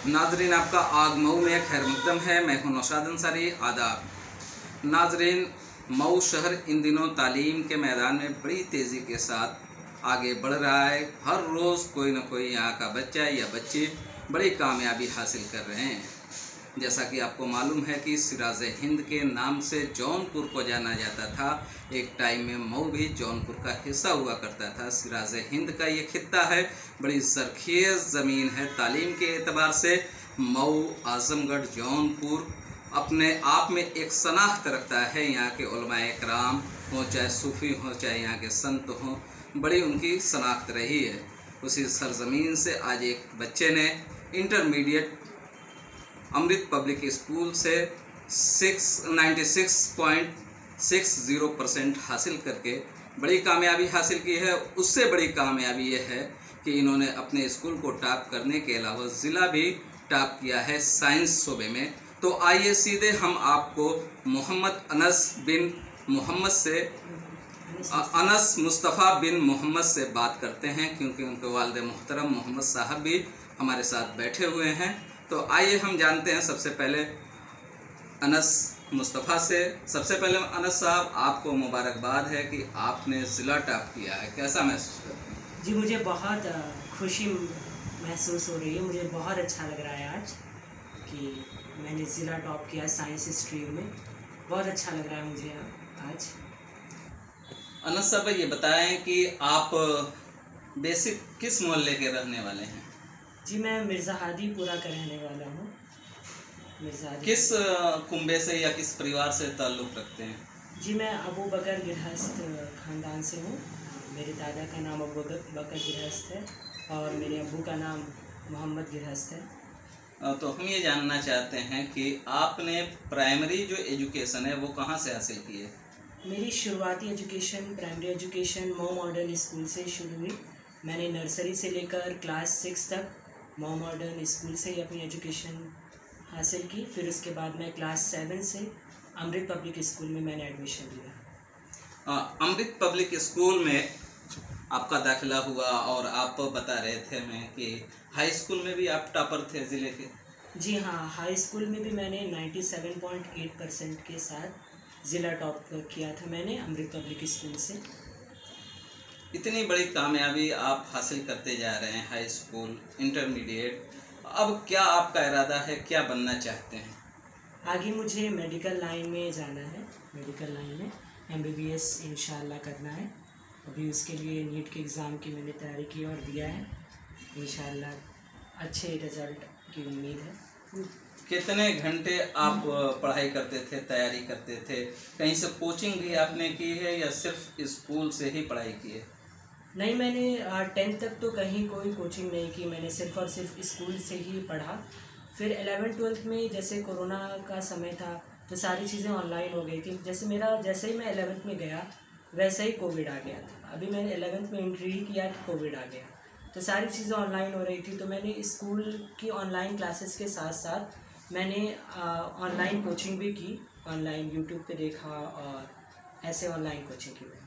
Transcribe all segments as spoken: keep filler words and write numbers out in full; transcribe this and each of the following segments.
नाजरीन, आपका आग मऊ में खैर मकदम है। मैं हूं नौशाद अंसारी। आदाब नाजरीन, मऊ शहर इन दिनों तालीम के मैदान में बड़ी तेज़ी के साथ आगे बढ़ रहा है। हर रोज़ कोई ना कोई यहाँ का बच्चा या बच्ची बड़ी कामयाबी हासिल कर रहे हैं। जैसा कि आपको मालूम है कि सिराज हिंद के नाम से जौनपुर को जाना जाता था। एक टाइम में मऊ भी जौनपुर का हिस्सा हुआ करता था। सिराज हिंद का ये खित्ता है, बड़ी ज़रख़ीज़ ज़मीन है। तालीम के एतबार से मऊ, आज़मगढ़, जौनपुर अपने आप में एक शनाख्त रखता है। यहाँ के उलमाए कराम हों, चाहे सूफ़ी हों, चाहे यहाँ के संत हों, बड़ी उनकी शनाख्त रही है। उसी सरज़मीन से आज एक बच्चे ने इंटरमीडिएट अमृत पब्लिक स्कूल से six ninety six point six zero percent हासिल करके बड़ी कामयाबी हासिल की है। उससे बड़ी कामयाबी यह है कि इन्होंने अपने स्कूल को टॉप करने के अलावा ज़िला भी टॉप किया है साइंस शोबे में। तो आइए सीधे हम आपको मोहम्मद अनस बिन मोहम्मद से अनस मुस्तफ़ा बिन मोहम्मद से बात करते हैं, क्योंकि उनके वालिद मोहतरम मोहम्मद साहब भी हमारे साथ बैठे हुए हैं। तो आइए हम जानते हैं सबसे पहले अनस मुस्तफ़ा से। सबसे पहले अनस साहब, आपको मुबारकबाद है कि आपने ज़िला टॉप किया है। कैसा महसूस करते हैं? जी, मुझे बहुत खुशी महसूस हो रही है। मुझे बहुत अच्छा लग रहा है आज कि मैंने ज़िला टॉप किया साइंस स्ट्रीम में। बहुत अच्छा लग रहा है मुझे आज। अनस साहब, ये बताएं कि आप बेसिक किस मोहल्ले के रहने वाले हैं? जी, मैं मिर्ज़ा हादीपुरा का रहने वाला हूँ। मिर्ज़ा हादी। किस कुंबे से या किस परिवार से ताल्लुक़ रखते हैं? जी, मैं अबू बकर गृहस्थ ख़ानदान से हूँ। मेरे दादा का नाम अबू बकर गृहस्थ है और मेरे अब्बू का नाम मोहम्मद गृहस्थ है। तो हम ये जानना चाहते हैं कि आपने प्राइमरी जो एजुकेशन है वो कहाँ से हासिल की है? मेरी शुरुआती education primary education Mau modern school से शुरू हुई। मैंने नर्सरी से लेकर क्लास सिक्स तक मऊ मॉडर्न स्कूल से ही अपनी एजुकेशन हासिल की। फिर उसके बाद मैं क्लास सेवन से अमृत पब्लिक स्कूल में मैंने एडमिशन लिया। अमृत पब्लिक स्कूल में आपका दाखिला हुआ और आप बता रहे थे मैं कि हाई स्कूल में भी आप टॉपर थे ज़िले के। जी हाँ, हाई स्कूल में भी मैंने सत्तानवे पॉइंट आठ परसेंट के साथ ज़िला टॉप किया था मैंने अमृत पब्लिक स्कूल से। इतनी बड़ी कामयाबी आप हासिल करते जा रहे हैं, हाई स्कूल, इंटरमीडिएट, अब क्या आपका इरादा है, क्या बनना चाहते हैं? आगे मुझे मेडिकल लाइन में जाना है। मेडिकल लाइन में एम बी बी एस इंशाल्लाह करना है। अभी उसके लिए नीट के एग्ज़ाम की मैंने तैयारी की और दिया है। इंशाल्लाह अच्छे रिज़ल्ट की उम्मीद है। कितने घंटे आप पढ़ाई करते थे, तैयारी करते थे? कहीं से कोचिंग भी आपने की है या सिर्फ स्कूल से ही पढ़ाई की है? नहीं, मैंने टेंथ तक तो कहीं कोई कोचिंग नहीं की। मैंने सिर्फ और सिर्फ स्कूल से ही पढ़ा। फिर एलेवन ट्वेल्थ में जैसे कोरोना का समय था तो सारी चीज़ें ऑनलाइन हो गई थी। जैसे मेरा जैसे ही मैं एलेवेंथ में गया वैसे ही कोविड आ गया था। अभी मैंने एलेवेंथ में एंट्री ही किया तो कोविड आ गया, तो सारी चीज़ें ऑनलाइन हो रही थी। तो मैंने स्कूल की ऑनलाइन क्लासेस के साथ साथ मैंने ऑनलाइन कोचिंग भी की। ऑनलाइन यूट्यूब पे देखा और ऐसे ऑनलाइन कोचिंग की।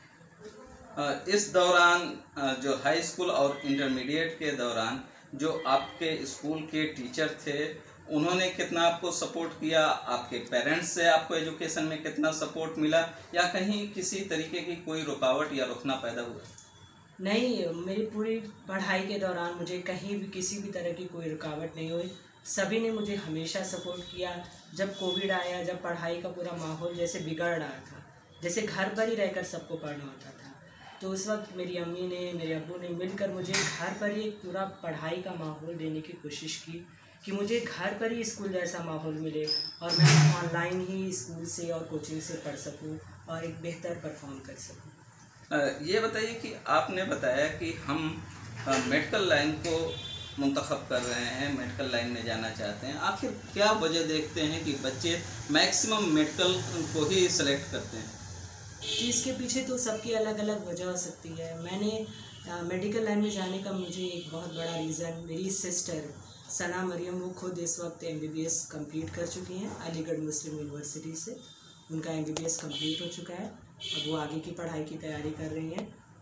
इस दौरान जो हाई स्कूल और इंटरमीडिएट के दौरान जो आपके स्कूल के टीचर थे उन्होंने कितना आपको सपोर्ट किया? आपके पेरेंट्स से आपको एजुकेशन में कितना सपोर्ट मिला, या कहीं किसी तरीके की कोई रुकावट या रुकना पैदा हुआ? नहीं, मेरी पूरी पढ़ाई के दौरान मुझे कहीं भी किसी भी तरह की कोई रुकावट नहीं हुई। सभी ने मुझे हमेशा सपोर्ट किया। जब कोविड आया, जब पढ़ाई का पूरा माहौल जैसे बिगड़ रहा था, जैसे घर पर ही रहकर सबको पढ़ना होता था, तो उस वक्त मेरी अम्मी ने, मेरे अब्बू ने मिलकर मुझे घर पर ही पूरा पढ़ाई का माहौल देने की कोशिश की कि मुझे घर पर ही स्कूल जैसा माहौल मिले और मैं ऑनलाइन ही स्कूल से और कोचिंग से पढ़ सकूं और एक बेहतर परफॉर्म कर सकूं। ये बताइए कि आपने बताया कि हम मेडिकल लाइन को मुंतखब कर रहे हैं, मेडिकल लाइन में जाना चाहते हैं। आखिर क्या वजह देखते हैं कि बच्चे मैक्सिमम मेडिकल को ही सेलेक्ट करते हैं? जी, इसके पीछे तो सबकी अलग अलग वजह हो सकती है। मैंने आ, मेडिकल लाइन में जाने का मुझे एक बहुत बड़ा रीज़न, मेरी सिस्टर सना मरियम, वो खुद इस वक्त M B B S complete कर चुकी हैं अलीगढ़ मुस्लिम यूनिवर्सिटी से। उनका M B B S complete हो चुका है। अब वो आगे की पढ़ाई की तैयारी कर रही हैं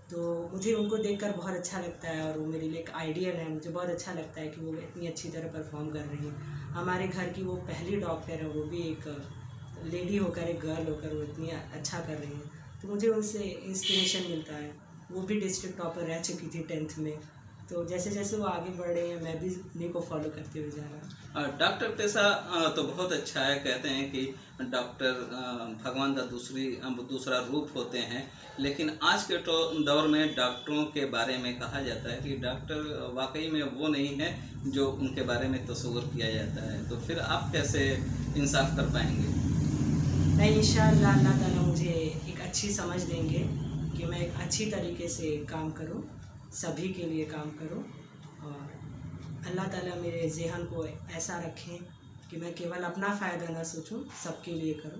तो मुझे उनको देखकर बहुत अच्छा लगता है और वो मेरे लिए एक आइडियल है। मुझे बहुत अच्छा लगता है कि वो इतनी अच्छी तरह परफॉर्म कर रही हैं। हमारे घर की वो पहली डॉक्टर है, वो भी एक लेडी होकर, एक गर्ल होकर वो इतनी अच्छा कर रही हैं, तो मुझे उनसे इंस्पिरेशन मिलता है। वो भी डिस्ट्रिक्ट टॉपर रह चुकी थी टेंथ में, तो जैसे जैसे वो आगे बढ़ रहे हैं मैं भी उन्हीं को फॉलो करते हुए जा रहा हूँ। डॉक्टर पेशा तो बहुत अच्छा है। कहते हैं कि डॉक्टर भगवान का दूसरी दूसरा रूप होते हैं, लेकिन आज के दौर में डॉक्टरों के बारे में कहा जाता है कि डॉक्टर वाकई में वो नहीं है जो उनके बारे में तस्वीर किया जाता है। तो फिर आप कैसे इंसाफ कर पाएंगे? नहीं, इंशाअल्लाह अल्लाह ताला मुझे एक अच्छी समझ देंगे कि मैं एक अच्छी तरीके से काम करूं, सभी के लिए काम करूं, और अल्लाह ताला मेरे ज़हन को ऐसा रखें कि मैं केवल अपना फ़ायदा ना सोचूं, सबके लिए करूं।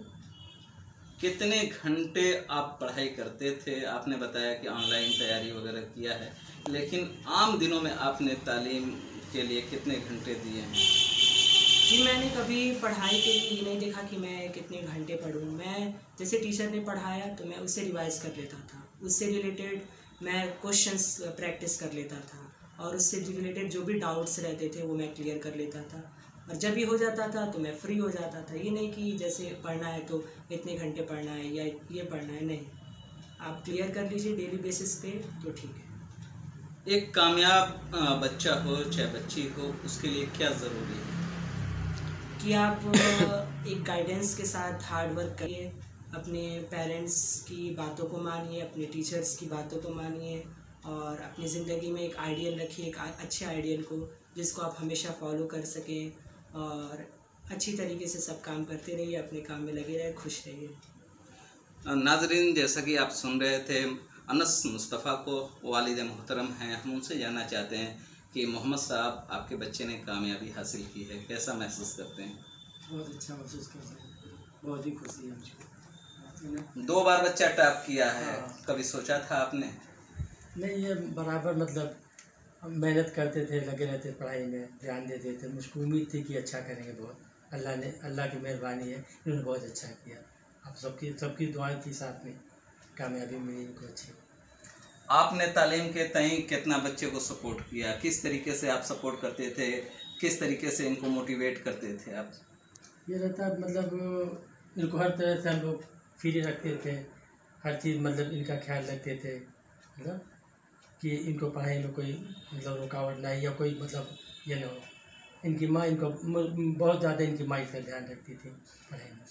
कितने घंटे आप पढ़ाई करते थे? आपने बताया कि ऑनलाइन तैयारी वगैरह किया है, लेकिन आम दिनों में आपने तालीम के लिए कितने घंटे दिए हैं? जी, मैंने कभी पढ़ाई के लिए ये नहीं देखा कि मैं कितने घंटे पढूं। मैं जैसे टीचर ने पढ़ाया तो मैं उससे रिवाइज़ कर लेता था, उससे रिलेटेड मैं क्वेश्चंस प्रैक्टिस कर लेता था, और उससे रिलेटेड जो भी डाउट्स रहते थे वो मैं क्लियर कर लेता था, और जब भी हो जाता था तो मैं फ्री हो जाता था। ये नहीं कि जैसे पढ़ना है तो इतने घंटे पढ़ना है या ये पढ़ना है, नहीं, आप क्लियर कर लीजिए डेली बेसिस पे तो ठीक है। एक कामयाब बच्चा हो चाहे बच्ची हो, उसके लिए क्या ज़रूरी है? कि आप एक गाइडेंस के साथ हार्ड वर्क करिए, अपने पेरेंट्स की बातों को मानिए, अपने टीचर्स की बातों को मानिए, और अपनी ज़िंदगी में एक आइडियल रखिए, एक अच्छे आइडियल को जिसको आप हमेशा फॉलो कर सकें, और अच्छी तरीके से सब काम करते रहिए, अपने काम में लगे रहिए, खुश रहिए। नाजरीन, जैसा कि आप सुन रहे थे अनस मुस्तफ़ा को, वालिद मोहतरम हैं, हम उनसे जानना चाहते हैं कि मोहम्मद साहब, आपके बच्चे ने कामयाबी हासिल की है, कैसा महसूस करते हैं? बहुत अच्छा महसूस करते हैं, बहुत ही खुशी है मुझको। दो बार बच्चा टॉप किया है, हाँ। कभी सोचा था आपने? नहीं, ये बराबर मतलब मेहनत करते थे, लगे रहते पढ़ाई में, ध्यान देते थे। मुझको उम्मीद थी कि अच्छा करेंगे बहुत। अल्लाह ने, अल्लाह की मेहरबानी है, इन्होंने बहुत अच्छा किया। आप सबकी सबकी दुआएं थी साथ में, कामयाबी मिली इनको अच्छी। आपने तालीम के तय कितना बच्चे को सपोर्ट किया? किस तरीके से आप सपोर्ट करते थे? किस तरीके से इनको मोटिवेट करते थे आप? ये रहता मतलब इनको हर तरह से हम लोग फ्री रखते थे, हर चीज़ मतलब इनका ख्याल रखते थे, मतलब कि इनको पढ़ाई में कोई मतलब रुकावट ना या कोई मतलब ये ना हो। इनकी माँ इनको बहुत ज़्यादा इनकी माँ इसका ध्यान रखती थी पढ़ाई में।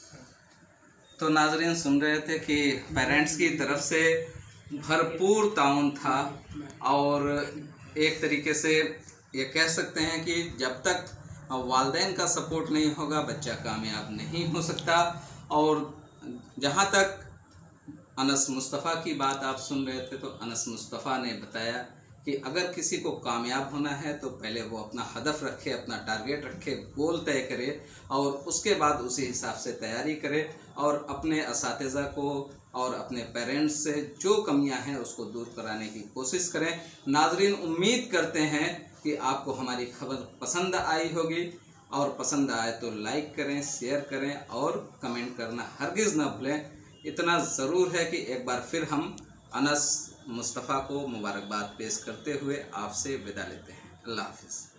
तो नाजरीन सुन रहे थे कि पेरेंट्स की तरफ से भरपूर ताउन था, और एक तरीके से ये कह सकते हैं कि जब तक वालिदैन का सपोर्ट नहीं होगा बच्चा कामयाब नहीं हो सकता। और जहाँ तक अनस मुस्तफ़ा की बात आप सुन रहे थे, तो अनस मुस्तफ़ा ने बताया कि अगर किसी को कामयाब होना है तो पहले वो अपना हदफ रखे, अपना टारगेट रखे, गोल तय करे, और उसके बाद उसी हिसाब से तैयारी करे, और अपने असातिज़ा को और अपने पेरेंट्स से जो कमियां हैं उसको दूर कराने की कोशिश करें। नाजरीन, उम्मीद करते हैं कि आपको हमारी खबर पसंद आई होगी, और पसंद आए तो लाइक करें, शेयर करें, और कमेंट करना हरगिज़ ना भूलें। इतना ज़रूर है कि एक बार फिर हम अनस मुस्तफ़ा को मुबारकबाद पेश करते हुए आपसे विदा लेते हैं। अल्लाह हाफ़िज़।